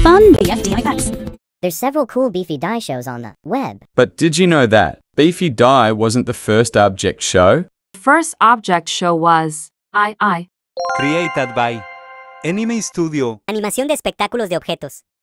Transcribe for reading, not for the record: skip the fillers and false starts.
fun BFDI facts. There's several cool BFDI shows on the web. But did you know that BFDI wasn't the first object show? The first object show was I. Created by Anime Studio. Animación de espectáculos de objetos.